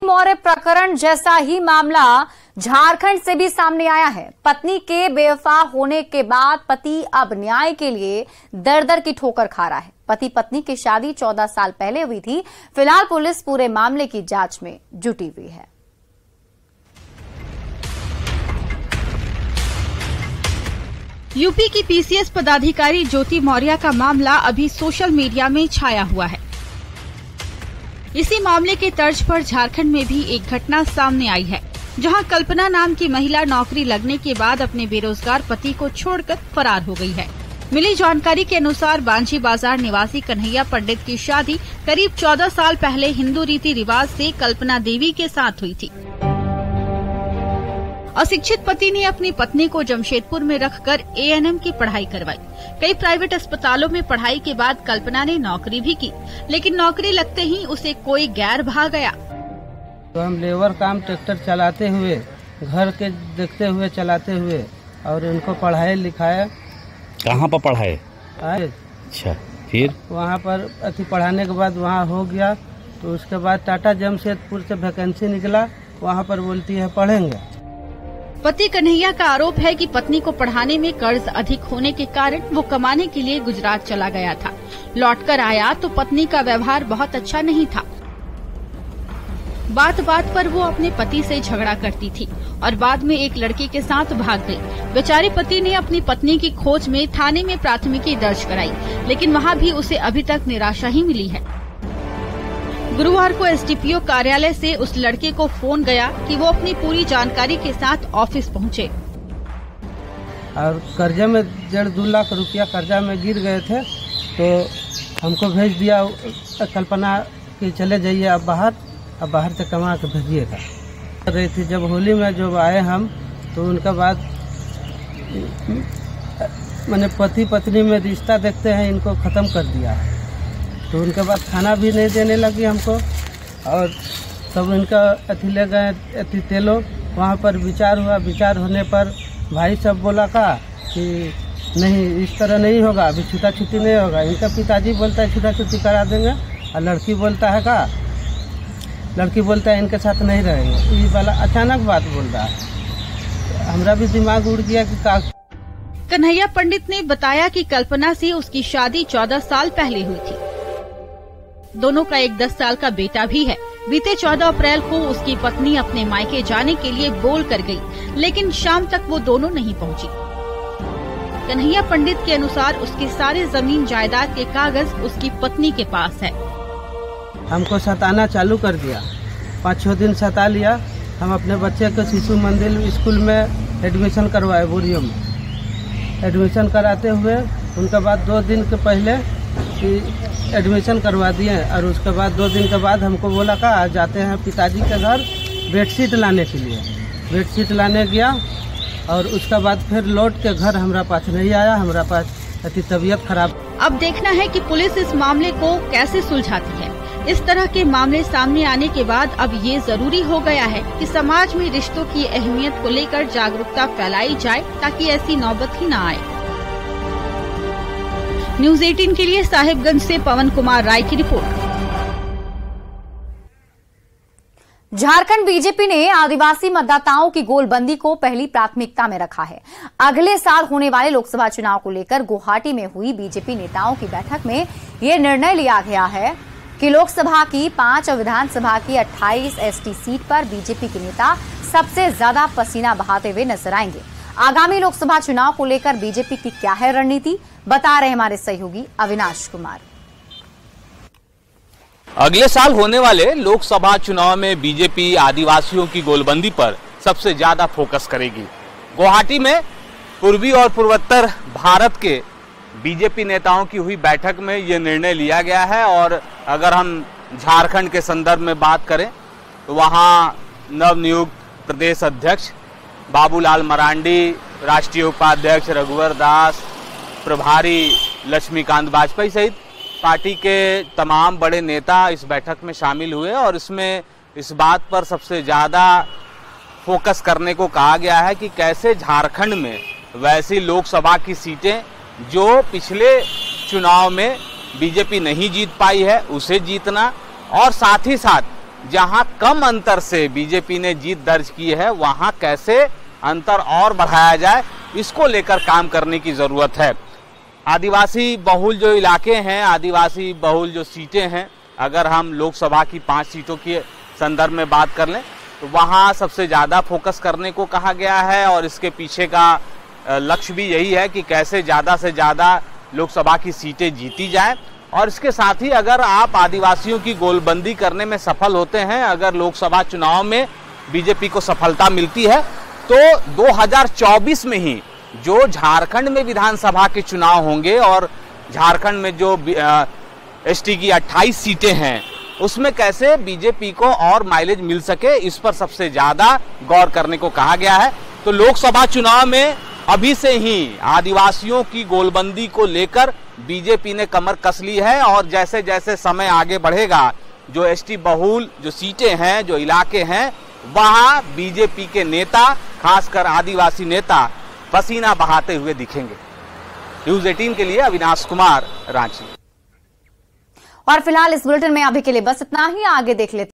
मौर्य प्रकरण जैसा ही मामला झारखंड से भी सामने आया है। पत्नी के बेवफा होने के बाद पति अब न्याय के लिए दर दर की ठोकर खा रहा है। पति पत्नी की शादी 14 साल पहले हुई थी। फिलहाल पुलिस पूरे मामले की जांच में जुटी हुई है। यूपी की पीसीएस पदाधिकारी ज्योति मौर्य का मामला अभी सोशल मीडिया में छाया हुआ है। इसी मामले के तर्ज पर झारखंड में भी एक घटना सामने आई है, जहां कल्पना नाम की महिला नौकरी लगने के बाद अपने बेरोजगार पति को छोड़कर फरार हो गई है। मिली जानकारी के अनुसार बांझी बाजार निवासी कन्हैया पंडित की शादी करीब 14 साल पहले हिंदू रीति रिवाज से कल्पना देवी के साथ हुई थी। अशिक्षित पति ने अपनी पत्नी को जमशेदपुर में रखकर एएनएम की पढ़ाई करवाई। कई प्राइवेट अस्पतालों में पढ़ाई के बाद कल्पना ने नौकरी भी की, लेकिन नौकरी लगते ही उसे कोई गैर भाग गया। तो हम लेबर काम ट्रैक्टर चलाते हुए, घर के देखते हुए चलाते हुए और उनको पढ़ाए लिखाए। कहाँ पर पढ़ाए? अच्छा, फिर वहाँ पर अति पढ़ाने के बाद वहाँ हो गया, तो उसके बाद टाटा जमशेदपुर से वैकेंसी निकला, वहाँ पर बोलती है पढ़ेंगे। पति कन्हैया का आरोप है कि पत्नी को पढ़ाने में कर्ज अधिक होने के कारण वो कमाने के लिए गुजरात चला गया था। लौटकर आया तो पत्नी का व्यवहार बहुत अच्छा नहीं था। बात बात पर वो अपने पति से झगड़ा करती थी और बाद में एक लड़के के साथ भाग गई। बेचारे पति ने अपनी पत्नी की खोज में थाने में प्राथमिकी दर्ज कराई, लेकिन वहाँ भी उसे अभी तक निराशा ही मिली है। गुरुवार को एसडीपीओ कार्यालय से उस लड़के को फोन गया कि वो अपनी पूरी जानकारी के साथ ऑफिस पहुंचे। और कर्जे में 1.5-2 लाख रुपया कर्जा में गिर गए थे, तो हमको भेज दिया कल्पना कि चले जाइए अब बाहर से कमा के भेजिएगा। रही थी जब होली में जब आए हम, तो उनका बाद मैंने पति पत्नी में रिश्ता देखते हैं इनको ख़त्म कर दिया। तो उनके बाद खाना भी नहीं देने लगी हमको, और तब इनका अथी ले गए अथी तेलो। वहाँ पर विचार हुआ, विचार होने पर भाई सब बोला का कि नहीं इस तरह नहीं होगा, अभी छूटा छुट्टी नहीं होगा। इनका पिताजी बोलता है छूटा छुट्टी करा देंगे, और लड़की बोलता है इनके साथ नहीं रहेंगे। ये वाला अचानक बात बोल रहा है, हमारा भी दिमाग उड़ गया कि का। कन्हैया पंडित ने बताया कि कल्पना से उसकी शादी 14 साल पहले हुई थी। दोनों का एक 10 साल का बेटा भी है। बीते 14 अप्रैल को उसकी पत्नी अपने मायके जाने के लिए बोल कर गई, लेकिन शाम तक वो दोनों नहीं पहुंची। कन्हैया पंडित के अनुसार उसके सारे जमीन जायदाद के कागज उसकी पत्नी के पास है। हमको सताना चालू कर दिया, 5-6 दिन सता लिया। हम अपने बच्चे को शिशु मंदिर स्कूल में एडमिशन करवाए, बोरियो में एडमिशन कराते हुए उनके बाद 2 दिन के पहले एडमिशन करवा दिए, और उसके बाद 2 दिन के बाद हमको बोला का जाते हैं पिताजी के घर बेडशीट लाने के लिए। बेडशीट लाने गया, और उसके बाद फिर लौट के घर हमारा पास नहीं आया। हमारा पास अति तबीयत खराब। अब देखना है कि पुलिस इस मामले को कैसे सुलझाती है। इस तरह के मामले सामने आने के बाद अब ये जरूरी हो गया है कि समाज में रिश्तों की अहमियत को लेकर जागरूकता फैलाई जाए, ताकि ऐसी नौबत ही न आए। न्यूज़ 18 के लिए साहिबगंज से पवन कुमार राय की रिपोर्ट। झारखंड बीजेपी ने आदिवासी मतदाताओं की गोलबंदी को पहली प्राथमिकता में रखा है। अगले साल होने वाले लोकसभा चुनाव को लेकर गुवाहाटी में हुई बीजेपी नेताओं की बैठक में यह निर्णय लिया गया है कि लोकसभा की 5 और विधानसभा की 28 एसटी सीट पर बीजेपी के नेता सबसे ज्यादा पसीना बहाते हुए नजर आएंगे। आगामी लोकसभा चुनाव को लेकर बीजेपी की क्या है रणनीति, बता रहे हमारे सहयोगी अविनाश कुमार। अगले साल होने वाले लोकसभा चुनाव में बीजेपी आदिवासियों की गोलबंदी पर सबसे ज्यादा फोकस करेगी। गुवाहाटी में पूर्वी और पूर्वोत्तर भारत के बीजेपी नेताओं की हुई बैठक में यह निर्णय लिया गया है। और अगर हम झारखंड के संदर्भ में बात करें तो वहां नवनियुक्त प्रदेश अध्यक्ष बाबूलाल मरांडी, राष्ट्रीय उपाध्यक्ष रघुवर दास, प्रभारी लक्ष्मीकांत वाजपेयी सहित पार्टी के तमाम बड़े नेता इस बैठक में शामिल हुए। और इसमें इस बात पर सबसे ज़्यादा फोकस करने को कहा गया है कि कैसे झारखंड में वैसी लोकसभा की सीटें जो पिछले चुनाव में बीजेपी नहीं जीत पाई है उसे जीतना, और साथ ही साथ जहां कम अंतर से बीजेपी ने जीत दर्ज की है, वहां कैसे अंतर और बढ़ाया जाए, इसको लेकर काम करने की जरूरत है। आदिवासी बहुल जो इलाके हैं, आदिवासी बहुल जो सीटें हैं, अगर हम लोकसभा की 5 सीटों के संदर्भ में बात कर लें तो वहां सबसे ज्यादा फोकस करने को कहा गया है और इसके पीछे का लक्ष्य भी यही है कि कैसे ज्यादा से ज्यादा लोकसभा की सीटें जीती जाएं। और इसके साथ ही अगर आप आदिवासियों की गोलबंदी करने में सफल होते हैं, अगर लोकसभा चुनाव में बीजेपी को सफलता मिलती है, तो 2024 में ही जो झारखंड में विधानसभा के चुनाव होंगे और झारखंड में जो एसटी की 28 सीटें हैं, उसमें कैसे बीजेपी को और माइलेज मिल सके, इस पर सबसे ज्यादा गौर करने को कहा गया है। तो लोकसभा चुनाव में अभी से ही आदिवासियों की गोलबंदी को लेकर बीजेपी ने कमर कस ली है और जैसे जैसे समय आगे बढ़ेगा, जो एसटी बहुल जो सीटें हैं, जो इलाके हैं, वहां बीजेपी के नेता, खासकर आदिवासी नेता, पसीना बहाते हुए दिखेंगे। न्यूज़ 18 के लिए अविनाश कुमार, रांची। और फिलहाल इस बुलेटिन में अभी के लिए बस इतना ही। आगे देख लेते